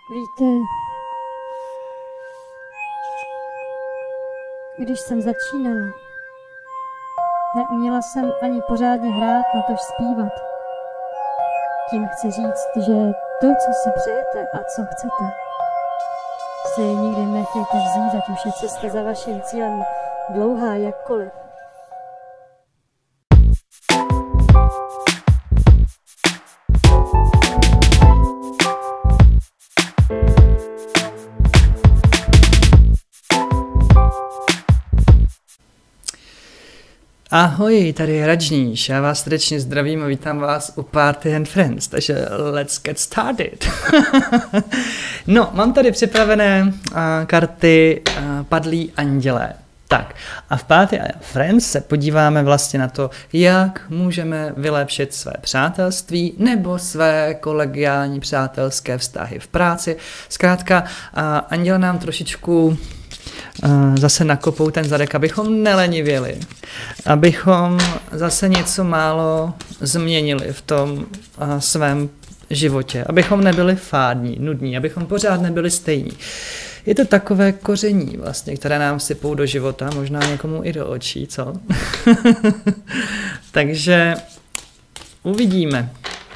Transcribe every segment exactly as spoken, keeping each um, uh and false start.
Víte, když jsem začínala, neuměla jsem ani pořádně hrát, natož zpívat. Tím chci říct, že to, co si přejete a co chcete, si nikdy nechejte vzít, ať už je cesta za vaším cílem dlouhá jakkoliv. Ahoj, tady je Rajníš, já vás srdečně zdravím a vítám vás u Party and Friends, takže let's get started. No, mám tady připravené uh, karty uh, Padlí andělé. Tak, a v Party and Friends se podíváme vlastně na to, jak můžeme vylepšit své přátelství nebo své kolegiální přátelské vztahy v práci. Zkrátka, uh, anděle nám trošičku Uh, zase nakopou ten zadek, abychom nelenivěli, abychom zase něco málo změnili v tom uh, svém životě, abychom nebyli fádní, nudní, abychom pořád nebyli stejní. Je to takové koření vlastně, které nám sypou do života, možná někomu i do očí, co? Takže uvidíme.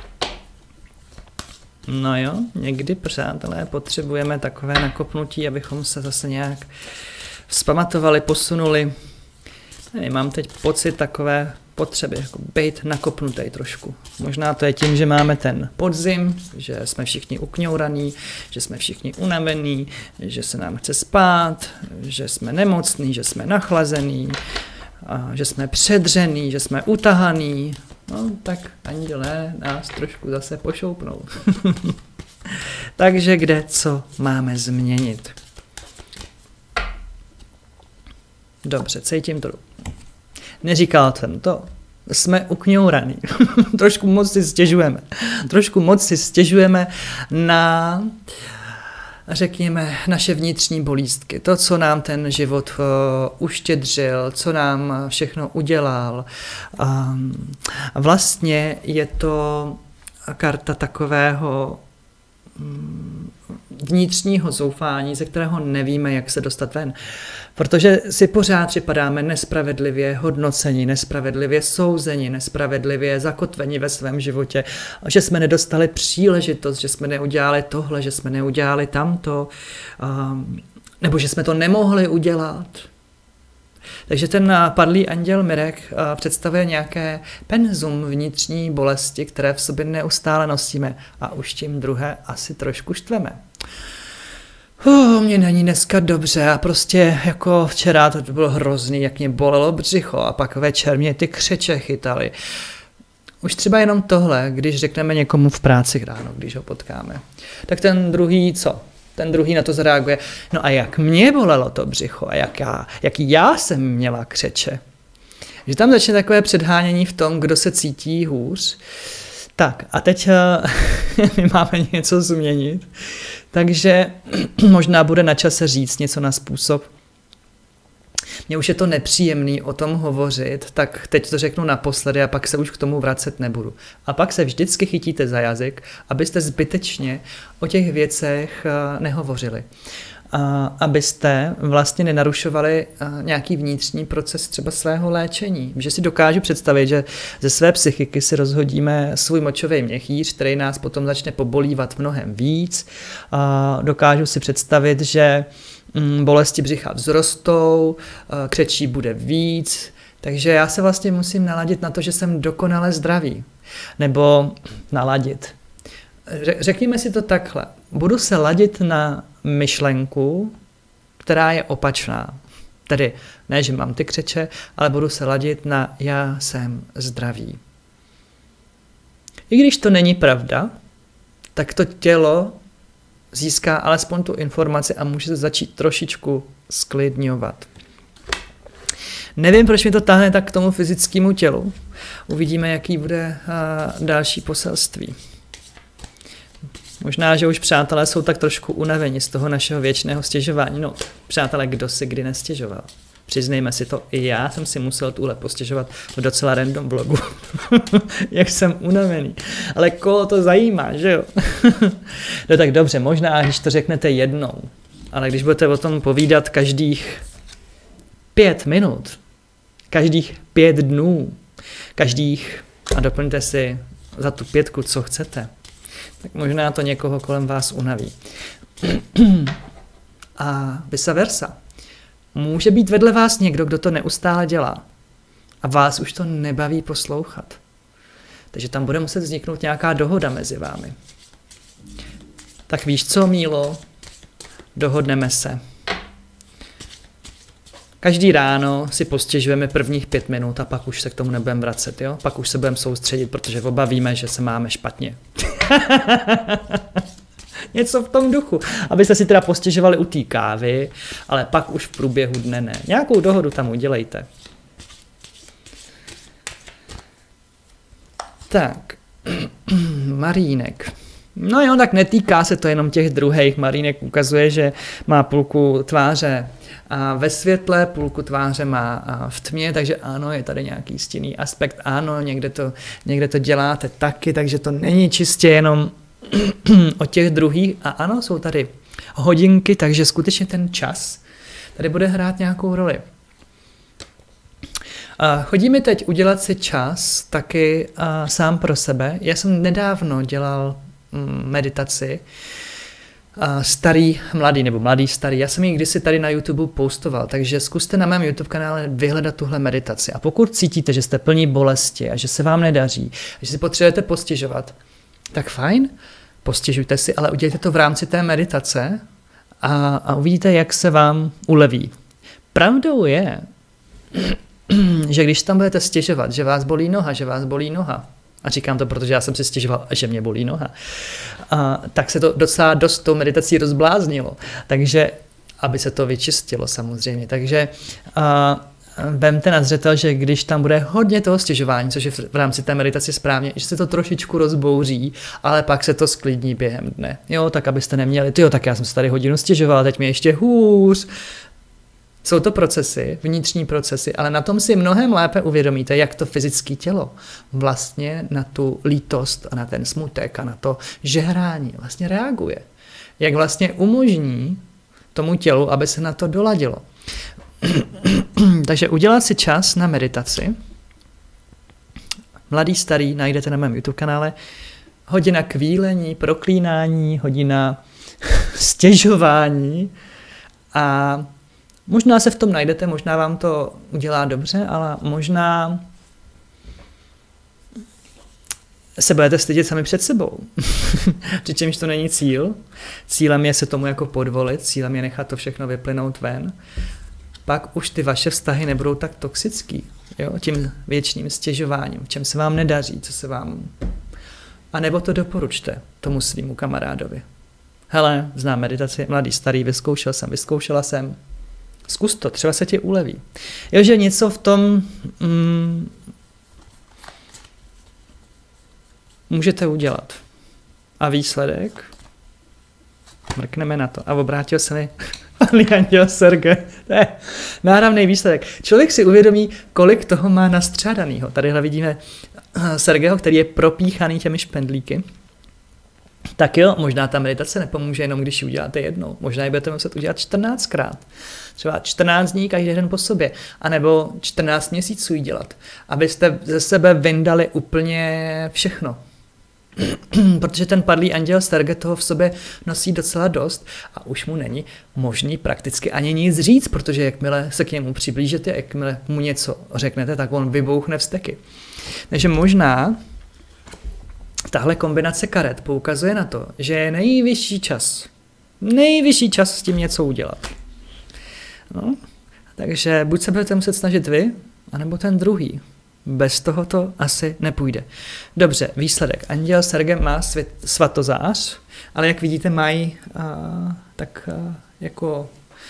No jo, někdy, přátelé, potřebujeme takové nakopnutí, abychom se zase nějak vzpamatovali, posunuli. Ne, mám teď pocit takové potřeby, jako být nakopnutý trošku. Možná to je tím, že máme ten podzim, že jsme všichni ukňouraný, že jsme všichni unavení, že se nám chce spát, že jsme nemocní, že jsme nachlazený, a že jsme předřený, že jsme utahaný. No, tak andělé nás trošku zase pošoupnou. Takže kde co máme změnit? Dobře, cítím to. Neříkal jsem to. Jsme ukňouraný. Trošku moc si stěžujeme. Trošku moc si stěžujeme na, řekněme, naše vnitřní bolístky. To, co nám ten život uh, uštědřil, co nám všechno udělal. Um, vlastně je to karta takového um, vnitřního zoufání, ze kterého nevíme, jak se dostat ven. Protože si pořád připadáme nespravedlivě hodnoceni, nespravedlivě souzeni, nespravedlivě zakotveni ve svém životě, že jsme nedostali příležitost, že jsme neudělali tohle, že jsme neudělali tamto, um, nebo že jsme to nemohli udělat. Takže ten padlý anděl Mirek uh, představuje nějaké penzum vnitřní bolesti, které v sobě neustále nosíme a už tím druhé asi trošku štveme. Uh, mě není dneska dobře a prostě jako včera to bylo hrozný, jak mě bolelo břicho a pak večer mě ty křeče chytaly. Už třeba jenom tohle, když řekneme někomu v práci ráno, když ho potkáme, tak ten druhý co? Ten druhý na to zareaguje, no a jak mě bolelo to břicho a jak já, jak já jsem měla křeče. Že tam začne takové předhánění v tom, kdo se cítí hůř. Tak a teď my máme něco změnit, takže možná bude na čase říct něco na způsob. Mně už je to nepříjemný o tom hovořit, tak teď to řeknu naposledy a pak se už k tomu vracet nebudu. A pak se vždycky chytíte za jazyk, abyste zbytečně o těch věcech nehovořili. A abyste vlastně nenarušovali nějaký vnitřní proces třeba svého léčení. Že si dokážu představit, že ze své psychiky si rozhodíme svůj močový měchýř, který nás potom začne pobolívat mnohem víc. A dokážu si představit, že bolesti břicha vzrostou, křečí bude víc, takže já se vlastně musím naladit na to, že jsem dokonale zdravý. Nebo naladit. Řekněme si to takhle. Budu se ladit na myšlenku, která je opačná. Tedy ne, že mám ty křeče, ale budu se ladit na já jsem zdravý. I když to není pravda, tak to tělo získá alespoň tu informaci a může se začít trošičku sklidňovat. Nevím, proč mi to táhne tak k tomu fyzickému tělu. Uvidíme, jaký bude uh, další poselství. Možná, že už přátelé jsou tak trošku unaveni z toho našeho věčného stěžování. No, přátelé, kdo si kdy nestěžoval? Přiznejme si to, i já jsem si musel tuhle postěžovat v docela random vlogu, jak jsem unavený. Ale koho to zajímá, že jo? No tak dobře, možná, když to řeknete jednou, ale když budete o tom povídat každých pět minut, každých pět dnů, každých, a doplňte si za tu pětku, co chcete, tak možná to někoho kolem vás unaví. A vice versa. Může být vedle vás někdo, kdo to neustále dělá a vás už to nebaví poslouchat. Takže tam bude muset vzniknout nějaká dohoda mezi vámi. Tak víš co, Mílo? Dohodneme se. Každý ráno si postěžujeme prvních pět minut a pak už se k tomu nebudeme vracet, jo? Pak už se budeme soustředit, protože oba víme, že se máme špatně. Něco v tom duchu. Abyste si teda postěžovali u té kávy, ale pak už v průběhu dne ne. Nějakou dohodu tam udělejte. Tak. Marínek. No jo, tak netýká se to jenom těch druhých. Marínek ukazuje, že má půlku tváře a ve světle, půlku tváře má v tmě, takže ano, je tady nějaký stinný aspekt. Ano, někde to, někde to děláte taky, takže to není čistě jenom o těch druhých. A ano, jsou tady hodinky, takže skutečně ten čas tady bude hrát nějakou roli. Chodí mi teď udělat si čas taky a, sám pro sebe. Já jsem nedávno dělal mm, meditaci a, starý, mladý nebo mladý, starý. Já jsem ji kdysi tady na YouTube postoval, takže zkuste na mém YouTube kanále vyhledat tuhle meditaci. A pokud cítíte, že jste plní bolesti a že se vám nedaří, a že si potřebujete postěžovat, tak fajn, postěžujte si, ale udělejte to v rámci té meditace a, a uvidíte, jak se vám uleví. Pravdou je, že když tam budete stěžovat, že vás bolí noha, že vás bolí noha, a říkám to, protože já jsem si stěžoval, že mě bolí noha, a, tak se to docela dost tou meditací rozbláznilo. Takže, aby se to vyčistilo samozřejmě. Takže a, vemte na zřetel, že když tam bude hodně toho stěžování, což je v rámci té meditace správně, že se to trošičku rozbouří, ale pak se to sklidní během dne. Jo, tak abyste neměli, tyjo, tak já jsem se tady hodinu stěžoval, teď mě ještě hůř. Jsou to procesy, vnitřní procesy, ale na tom si mnohem lépe uvědomíte, jak to fyzické tělo vlastně na tu lítost a na ten smutek a na to žehrání vlastně reaguje. Jak vlastně umožní tomu tělu, aby se na to doladilo. Takže udělat si čas na meditaci. Mladý, starý, najdete na mém YouTube kanále. Hodina kvílení, proklínání, hodina stěžování a možná se v tom najdete, možná vám to udělá dobře, ale možná se budete stydět sami před sebou. Přičemž to není cíl. Cílem je se tomu jako podvolit, cílem je nechat to všechno vyplynout ven. Pak už ty vaše vztahy nebudou tak toxický, jo? Tím věčným stěžováním, v čem se vám nedaří, co se vám... A nebo to doporučte tomu svýmu kamarádovi. Hele, znám meditaci, mladý, starý, vyzkoušel jsem, vyzkoušela jsem. Zkus to, třeba se ti uleví. Jo, že něco v tom mm, můžete udělat. A výsledek? Mrkneme na to. A obrátil se mi Anděl Serge. To je náramný výsledek. Člověk si uvědomí, kolik toho má nastřádanýho. Tadyhle vidíme Sergeho, který je propíchaný těmi špendlíky. Tak jo, možná ta meditace nepomůže jenom, když ji uděláte jednou. Možná ji budete muset udělat čtrnáctkrát. Třeba čtrnáct dní každý den po sobě. A nebo čtrnáct měsíců ji dělat. Abyste ze sebe vyndali úplně všechno. Protože ten padlý anděl Serge toho v sobě nosí docela dost a už mu není možný prakticky ani nic říct, protože jakmile se k němu přiblížíte, jakmile mu něco řeknete, tak on vybouchne vzteky. Takže možná tahle kombinace karet poukazuje na to, že je nejvyšší čas, nejvyšší čas s tím něco udělat. No, takže buď se budete muset snažit vy, anebo ten druhý. Bez toho to asi nepůjde. Dobře, výsledek. Anděl Serge má svět, svatozář, ale jak vidíte, mají uh, tak uh, jako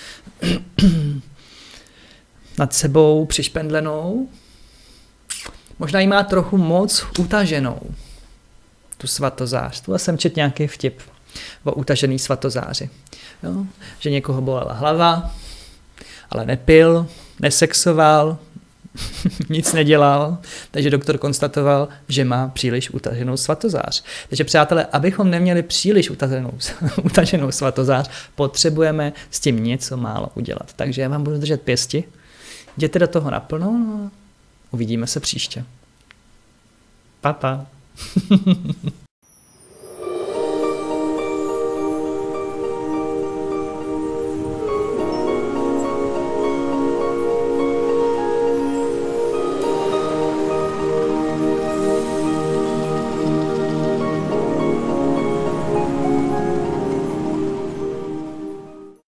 nad sebou přišpendlenou. Možná ji má trochu moc utaženou, tu svatozář. Tu jsem četl nějaký vtip o utažený svatozáři. Jo? Že někoho bolela hlava, ale nepil, nesexoval, nic nedělal, takže doktor konstatoval, že má příliš utaženou svatozář. Takže přátelé, abychom neměli příliš utaženou, utaženou svatozář, potřebujeme s tím něco málo udělat. Takže já vám budu držet pěsti, jděte do toho naplno a uvidíme se příště. Pa, pa.